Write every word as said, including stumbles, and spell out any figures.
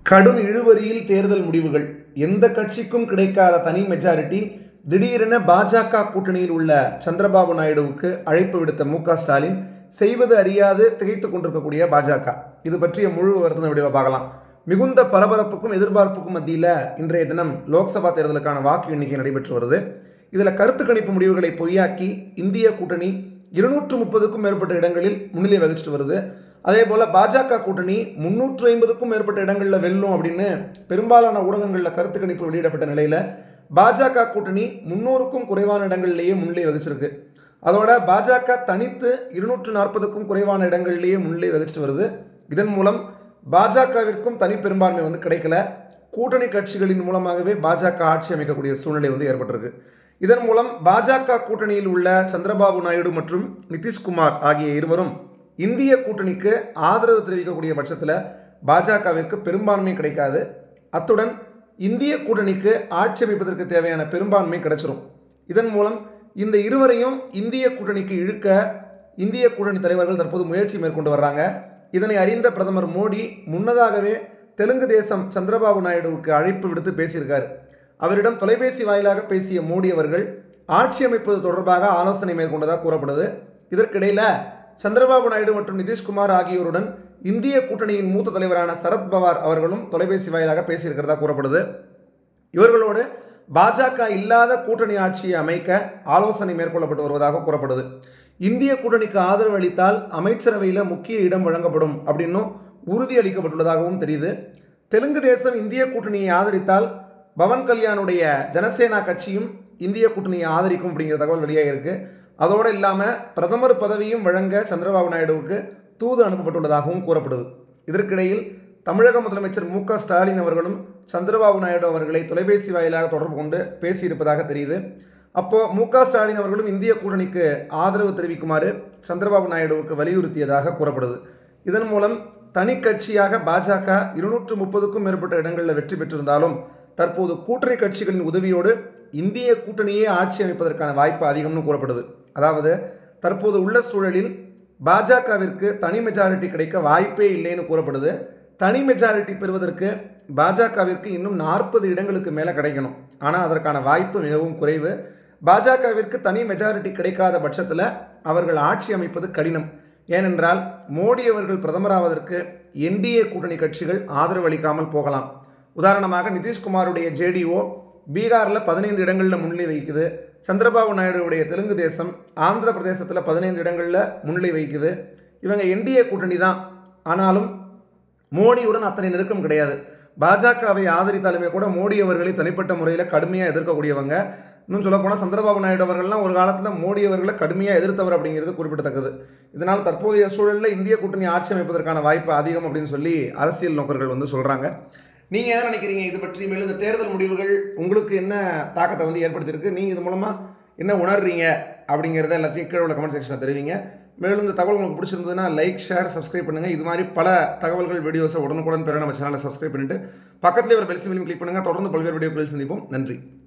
கடும் இழுபறியில் தேர்தல் முடிவுகள். எந்த கட்சிக்கும் கிடைக்காத தனி மெஜாரிட்டி. திடீரென பாஜக கூட்டணியில் உள்ள சந்திரபாபு நாயுடுவுக்கு அழைப்பு விடுத்த மு க ஸ்டாலின். செய்வது அறியாது திகைத்துக் கொண்டிருக்கக்கூடிய பாஜக. இது பற்றிய முழு விவரத்தை வீடியோவில் பார்க்கலாம். மிகுந்த பரபரப்புக்கும் எதிர்பார்ப்புக்கும் மத்தியில் இன்றைய தினம் லோக்சபா தேர்தலுக்கான வாக்கு எண்ணிக்கை நடைபெற்று வருது. இதில் கருத்து கணிப்பு முடிவுகளை பொய்யாக்கி இந்திய கூட்டணி இருநூற்று முப்பதுக்கும் மேற்பட்ட இடங்களில் முன்னிலை வகிச்சுட்டு வருது. அதே போல் பாஜக கூட்டணி முன்னூற்று ஐம்பதுக்கும் மேற்பட்ட இடங்களில் வெல்லும் அப்படின்னு பெரும்பாலான ஊடகங்களில் கருத்து கணிப்பு வெளியிடப்பட்ட நிலையில் பாஜக கூட்டணி முன்னூறுக்கும் குறைவான இடங்களிலேயே முன்னிலை வகிச்சிருக்கு. அதோட பாஜக தனித்து இருநூற்று நாற்பதுக்கும் குறைவான இடங்களிலேயே முன்னிலை வகிச்சுட்டு வருது. இதன் மூலம் பாஜகவிற்கும் தனி பெரும்பான்மை வந்து கிடைக்கல. கூட்டணி கட்சிகளின் மூலமாகவே பாஜக ஆட்சி அமைக்கக்கூடிய சூழ்நிலை வந்து ஏற்பட்டிருக்கு. இதன் மூலம் பாஜக கூட்டணியில் உள்ள சந்திரபாபு நாயுடு மற்றும் நிதிஷ்குமார் ஆகிய இருவரும் இந்திய கூட்டணிக்கு ஆதரவு தெரிவிக்கக்கூடிய பட்சத்தில் பாஜகவிற்கு பெரும்பான்மை கிடைக்காது. அத்துடன் இந்திய கூட்டணிக்கு ஆட்சி அமைப்பதற்கு தேவையான பெரும்பான்மை கிடைச்சிரும். இதன் மூலம் இந்த இருவரையும் இந்திய கூட்டணிக்கு இழுக்க இந்திய கூட்டணி தலைவர்கள் தற்போது முயற்சி மேற்கொண்டு வர்றாங்க. இதனை அறிந்த பிரதமர் மோடி முன்னதாகவே தெலுங்கு தேசம் சந்திரபாபு நாயுடுவுக்கு அழைப்பு விடுத்து பேசியிருக்கார். அவரிடம் தொலைபேசி வாயிலாக பேசிய மோடி அவர்கள் ஆட்சி அமைப்பது தொடர்பாக ஆலோசனை மேற்கொண்டதாக கூறப்படுது. இதற்கிடையில் சந்திரபாபு நாயுடு மற்றும் நிதிஷ்குமார் ஆகியோருடன் இந்திய கூட்டணியின் மூத்த தலைவரான சரத்பவார் அவர்களும் தொலைபேசி வாயிலாக பேசியிருக்கிறதா கூறப்படுது. இவர்களோடு பாஜக இல்லாத கூட்டணி ஆட்சியை அமைக்க ஆலோசனை மேற்கொள்ளப்பட்டு வருவதாக கூறப்படுது. இந்திய கூட்டணிக்கு ஆதரவு அளித்தால் அமைச்சரவையில் முக்கிய இடம் வழங்கப்படும் அப்படின்னும் உறுதி அளிக்கப்பட்டுள்ளதாகவும் தெரியுது. தெலுங்கு தேசம் இந்திய கூட்டணியை ஆதரித்தால் பவன் கல்யாணுடைய ஜனசேனா கட்சியும் இந்திய கூட்டணியை ஆதரிக்கும் அப்படிங்கிற தகவல் வெளியாக இருக்குது. அதோடு இல்லாமல் பிரதமர் பதவியும் வழங்க சந்திரபாபு நாயுடுவுக்கு தூது அனுப்பப்பட்டுள்ளதாகவும் கூறப்படுது. இதற்கிடையில் தமிழக முதலமைச்சர் மு க ஸ்டாலின் அவர்களும் சந்திரபாபு நாயுடு அவர்களை தொலைபேசி வாயிலாக தொடர்பு கொண்டு பேசியிருப்பதாக தெரியுது. அப்போது மு க ஸ்டாலின் அவர்களும் இந்திய கூட்டணிக்கு ஆதரவு தெரிவிக்குமாறு சந்திரபாபு நாயுடுவுக்கு வலியுறுத்தியதாக கூறப்படுது. இதன் மூலம் தனி கட்சியாக பாஜக இருநூற்று முப்பதுக்கும் மேற்பட்ட இடங்களில் வெற்றி பெற்றிருந்தாலும் தற்போது கூட்டணி கட்சிகளின் உதவியோடு இந்திய கூட்டணியே ஆட்சி அமைப்பதற்கான வாய்ப்பு அதிகம்னு கூறப்படுது. அதாவது தற்போது உள்ள சூழலில் பாஜகவிற்கு தனி மெஜாரிட்டி கிடைக்க வாய்ப்பே இல்லைன்னு கூறப்படுது. தனி மெஜாரிட்டி பெறுவதற்கு பாஜகவிற்கு இன்னும் நாற்பது இடங்களுக்கு மேலே கிடைக்கணும். ஆனால் அதற்கான வாய்ப்பு மிகவும் குறைவு. பாஜகவிற்கு தனி மெஜாரிட்டி கிடைக்காத பட்சத்தில் அவர்கள் ஆட்சி அமைப்பது கடினம். ஏனென்றால் மோடி அவர்கள் பிரதமராவதற்கு என்டிஏ கூட்டணி கட்சிகள் ஆதரவு அளிக்காமல் போகலாம். உதாரணமாக நிதிஷ்குமாருடைய ஜேடிஓ பீகாரில் பதினைந்து இடங்களில் முன்னிலை வகிக்குது. சந்திரபாபு நாயுடுவுடைய தெலுங்கு தேசம் ஆந்திர பிரதேசத்தில் பதினைந்து இடங்களில் முன்னிலை வகிக்குது. இவங்க என்டிஏ கூட்டணி தான். ஆனாலும் மோடியுடன் அத்தனை நெருக்கம் கிடையாது. பாஜகவை ஆதரித்தாலுமே கூட மோடி அவர்களை தனிப்பட்ட முறையில் கடுமையாக எதிர்க்கக்கூடியவங்க. இன்னும் சொல்லப்போனால் சந்திரபாபு நாயுடு அவர்கள்லாம் ஒரு காலத்தில் மோடி அவர்களை கடுமையாக எதிர்த்தவர் அப்படிங்கிறது குறிப்பிடத்தக்கது. இதனால் தற்போதைய சூழலில் இந்திய கூட்டணி ஆட்சி அமைப்பதற்கான வாய்ப்பு அதிகம் அப்படின்னு சொல்லி அரசியல் நோக்கர்கள் வந்து சொல்கிறாங்க. நீங்கள் என்ன நினைக்கிறீங்க இது பற்றி? மேலும் இந்த தேர்தல் முடிவுகள் உங்களுக்கு என்ன தாக்கத்தை வந்து ஏற்படுத்தியிருக்கு, நீங்கள் இது மூலமாக என்ன உணர்றீங்க அப்படிங்கிறத எல்லாத்தையும் கீழே உள்ள கமெண்ட் செக்ஷனில் தெரிவிங்க. மேலும் இந்த தகவல் உங்களுக்கு பிடிச்சிருந்ததுன்னா லைக், ஷேர், சப்ஸ்கிரைப் பண்ணுங்கள். இது மாதிரி பல தகவல்கள் வீடியோஸை உடனுக்குடன் பெற நம்ம சேனலை சப்ஸ்கிரைப் பண்ணிவிட்டு பக்கத்தில் ஒரு பெல் சிம்பிளையும் கிளிக் பண்ணுங்கள். தொடர்ந்து பல்வேறு வீடியோக்கள் சந்திப்போம். நன்றி.